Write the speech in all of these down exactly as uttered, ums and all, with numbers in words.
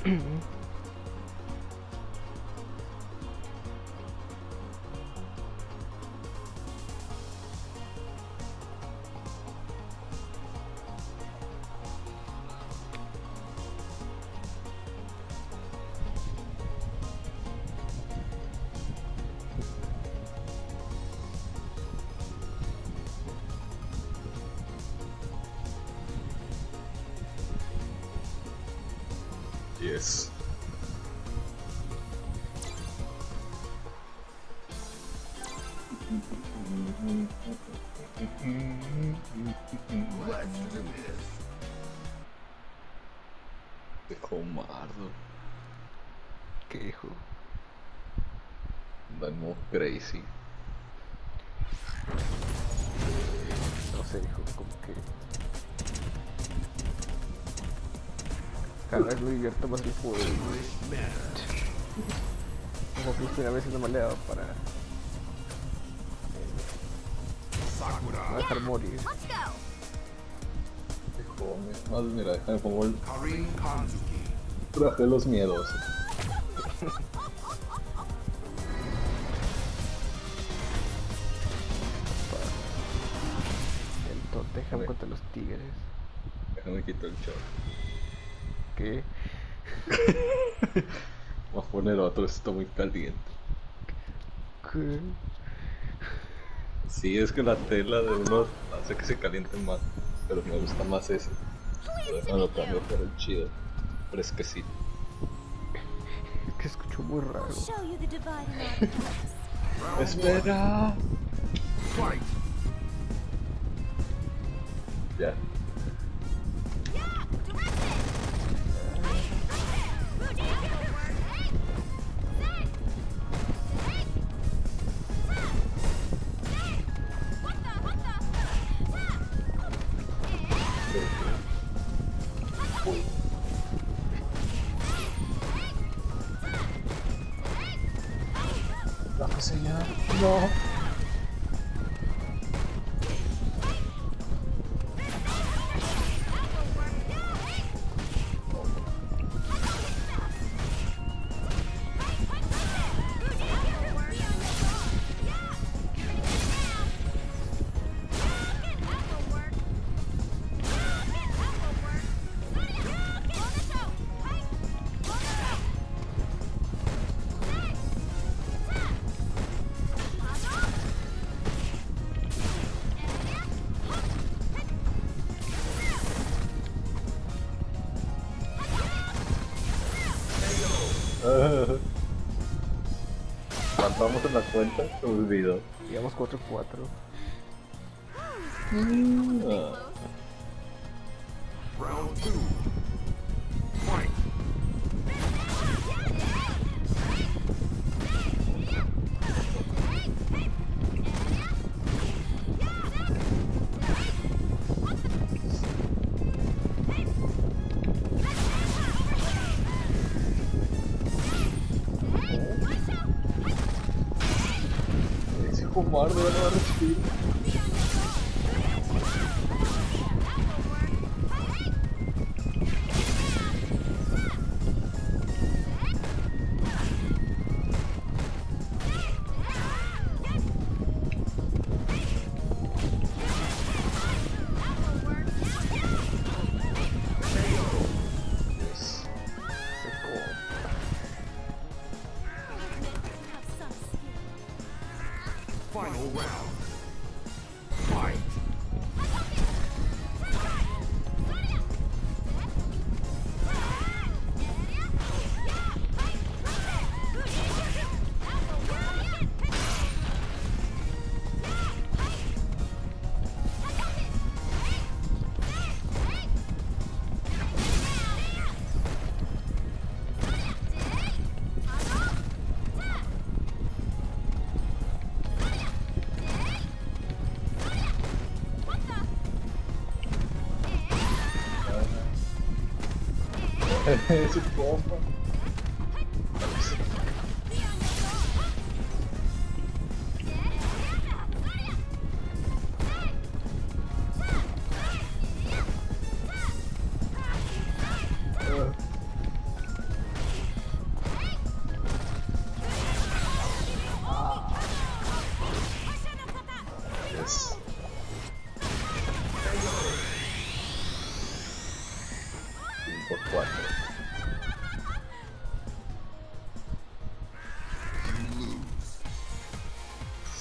Yes. De comardo. ¿Qué dijo? Andamos crazy. No sé, dijo como que... Cada vez me divierto más el juego. Como que a veces no me le he dado para... No dejar morir. Come. Más mira, déjame pongo el traje de los miedos. Entonces, déjame contra los tigres. Déjame quitar el short. ¿Qué? Voy a poner otro, esto está muy caliente. ¿Qué? Sí, es que la tela de uno hace que se calienten más, pero me gusta más ese. Déjalo cambio por el chido, fresquecito. Es que escucho muy raro. ¡Espera! Ya. La que se llama. No. ¿Cuánto vamos en la cuenta? Se me olvidó. Digamos cuatro cuatro. Ah. Round two. Fight. Ese comardo ya no va a respirar. Final round. Fight. Ese compa.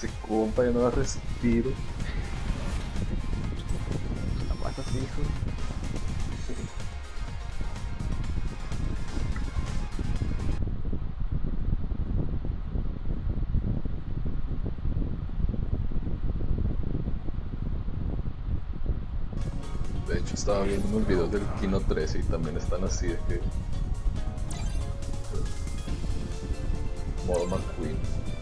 Ese compa ya no da respiro. La matas, hijo. De hecho estaba viendo unos videos del Kino trece y también están así de que... modo McQueen.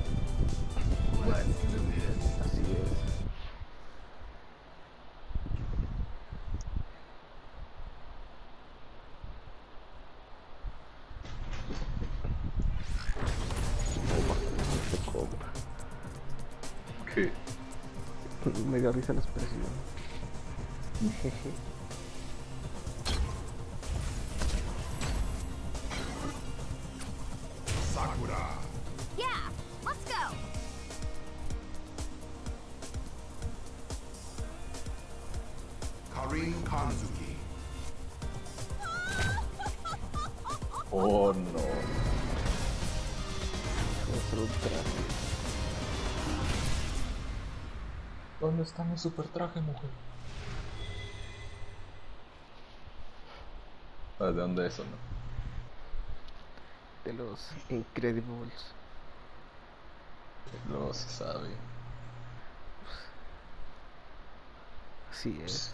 Así es. Este compa. ¿Qué? Me dio risa la expresión. Jeje. Sakura. Yeah, let's go. Karin Kanzuki. Oh no. Otro traje. ¿Dónde está mi super traje, mujer? ¿Sabes de dónde es eso, no? De los Incredibles. No se sabe. Así es.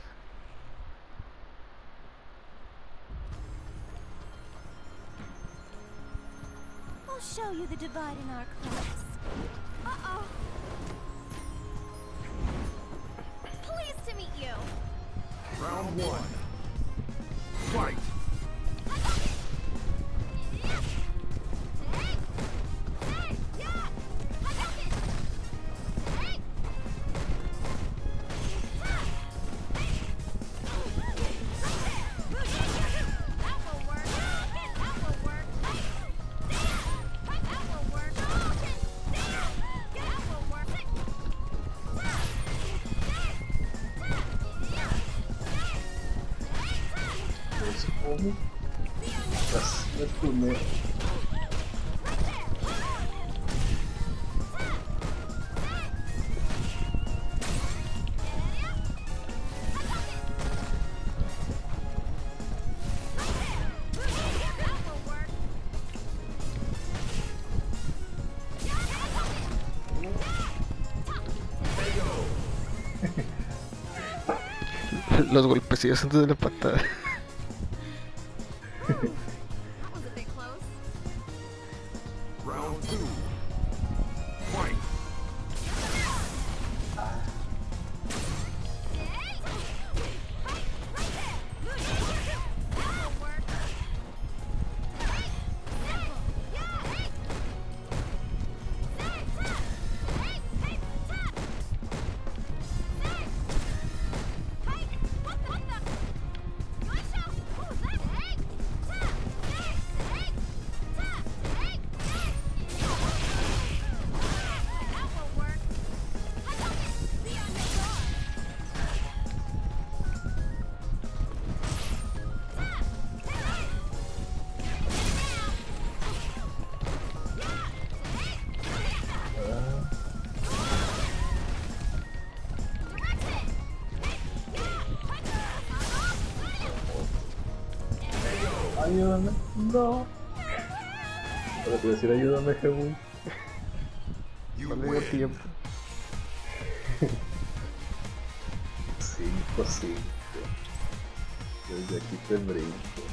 I'll show you the divide in our class. Uh-oh. Pleased to meet you. Round one. Fight. ¿Cómo? Las me tuneo. Los golpecillos antes de la patada. That was a bit close. Round two. Fight. That'll work. Ayúdame. No. Ahora te voy a decir ayúdame, Jehu. You No le dio win. tiempo. Cinco, cinco. Desde aquí te brinco.